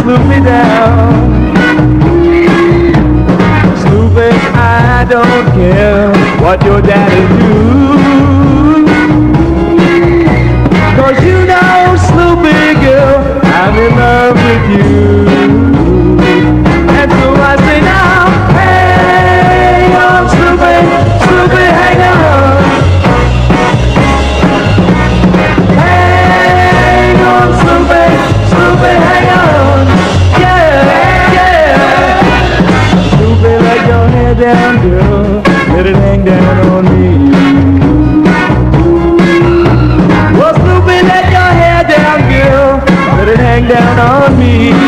Sloopy down. Sloopy, I don't care what your daddy do, 'cause you know, Sloopy girl, I'm in love with you. And so I say now, hang on, Sloopy, Sloopy, hang on. Hang on, Sloopy, Sloopy, hang on. Yeah, yeah. Sloopy, let your hair down, girl, let it hang down on me. Well, Sloopy, let your hair down, girl, let it hang down on me.